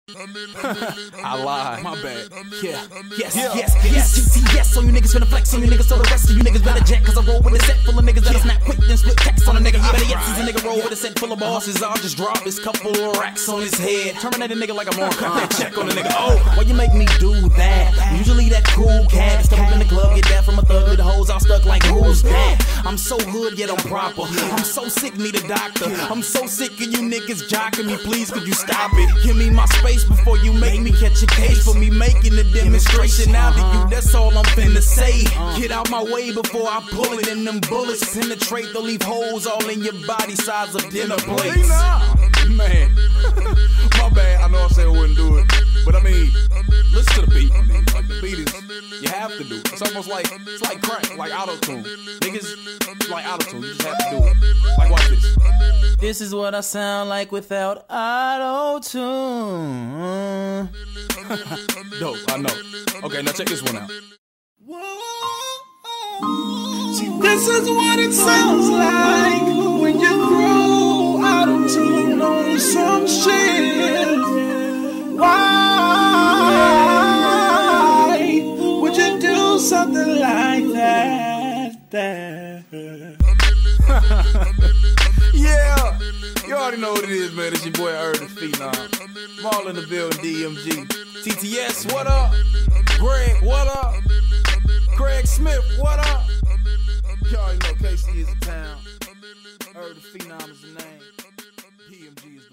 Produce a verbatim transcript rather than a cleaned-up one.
I lied, my bad. Yeah, yes, Yeah. yes, yes. G T S on you niggas, finna flex on you niggas, so the rest of you niggas better jet. Cause I roll with a set full of niggas that'll snap quick, then split text on a nigga. Better yet, since a nigga roll with a set full of bosses, I'll just drop this couple of racks on his head. Terminate a nigga like I'm on cut that check on a nigga. Oh, why you make me do that? Usually that cool cat, step up in the club, get that from a thug with the hoes all stuck like who's that? I'm so hood yet I'm proper. I'm so sick, need a doctor. I'm so sick of you niggas jocking me, please could you stop it? Give me my space before you make me catch a case for me making a demonstration. Now to you, that's all I'm finna say. Get out my way before I pull it and them bullets penetrate. They'll leave holes all in your body size of dinner plates. Man, my bad. I know I said I wouldn't do it, but I mean, listen to the beat. I mean, like the beat is, you have to do it. It's almost like it's like crack, like auto tune. Niggas like auto tune. You just have to do it. Like watch this. This is what I sound like without auto tune. Dope, I know. Okay, now check this one out. See, this is what it sounds like when you throw auto-tune on some shit. Why would you do something like that? that? Yeah, you already know what it is, man. It's your boy Urban Phenom. Maul in the building, D M G. T T S, what up? Greg, what up? Craig Smith, what up? You already know K C is in town. Urban Phenom is the name. D M G is the